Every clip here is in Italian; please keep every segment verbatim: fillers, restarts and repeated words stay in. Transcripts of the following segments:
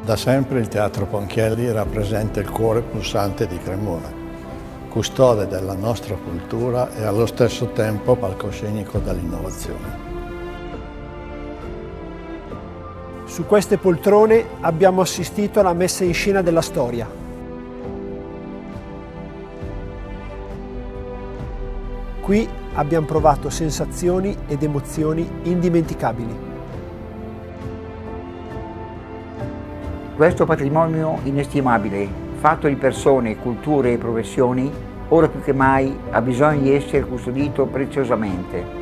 Da sempre il Teatro Ponchielli rappresenta il cuore pulsante di Cremona, custode della nostra cultura e allo stesso tempo palcoscenico dell'innovazione. Su queste poltrone abbiamo assistito alla messa in scena della storia. Qui abbiamo provato sensazioni ed emozioni indimenticabili. Questo patrimonio inestimabile, fatto di persone, culture e professioni, ora più che mai ha bisogno di essere custodito preziosamente.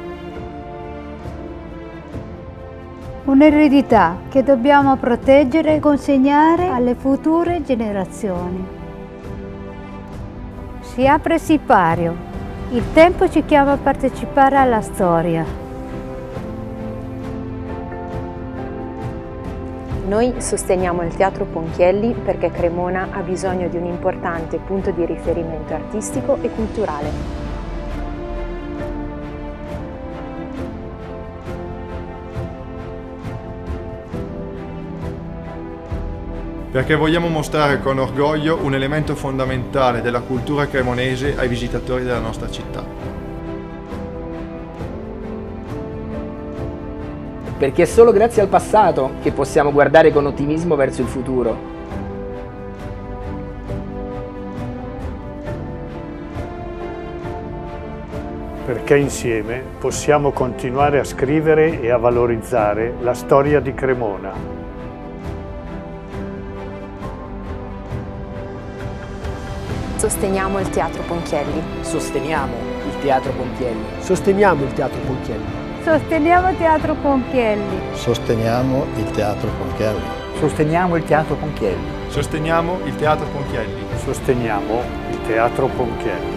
Un'eredità che dobbiamo proteggere e consegnare alle future generazioni. Si apre il sipario. Il tempo ci chiama a partecipare alla storia. Noi sosteniamo il Teatro Ponchielli perché Cremona ha bisogno di un importante punto di riferimento artistico e culturale. Perché vogliamo mostrare con orgoglio un elemento fondamentale della cultura cremonese ai visitatori della nostra città. Perché è solo grazie al passato che possiamo guardare con ottimismo verso il futuro. Perché insieme possiamo continuare a scrivere e a valorizzare la storia di Cremona. Sosteniamo il Teatro Ponchielli. Sosteniamo il Teatro Ponchielli. Sosteniamo il Teatro Ponchielli. Sosteniamo il Teatro Ponchielli. Sosteniamo il Teatro Ponchielli. Sosteniamo il Teatro Ponchielli. Sosteniamo il Teatro Ponchielli. Sosteniamo il Teatro Ponchielli.